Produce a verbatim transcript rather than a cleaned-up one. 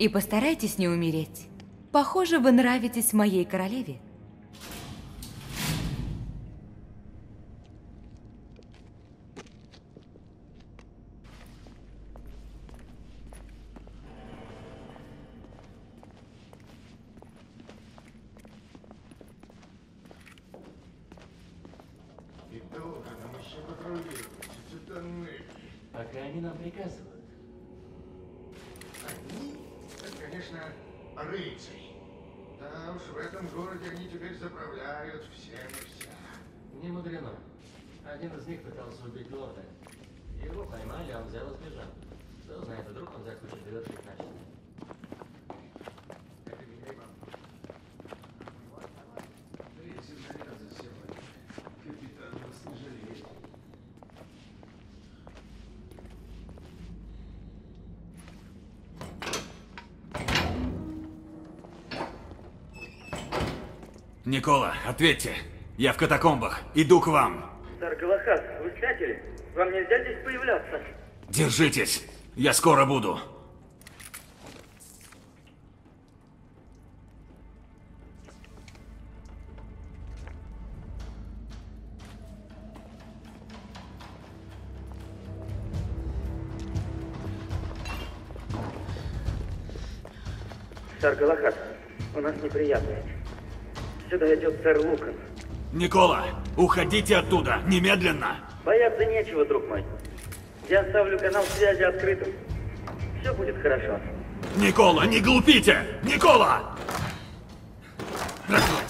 И постарайтесь не умереть. Похоже, вы нравитесь моей королеве. И долго нам еще патрулировать эти тоннели? Пока они нам приказывают. Они? Это, конечно, рыцари. Да уж, в этом городе они теперь заправляют всем и вся. Не мудрено. Один из них пытался убить лорда. Его поймали, он взял и сбежал. Кто знает, вдруг он захочет довершить начатое. Это меня и вам. Третий заряд за сегодня. Капитан вас не жалеет. Никола, ответьте. Я в катакомбах. Иду к вам. Сэр Галахад, вы спятили? Вам нельзя здесь появляться. Держитесь. Я скоро буду. Сэр Галахад, у нас неприятность. Сюда идет сэр Лукан. Никола, уходите оттуда, немедленно. Бояться нечего, друг мой. Я оставлю канал связи открытым. Все будет хорошо. Никола, не глупите! Никола!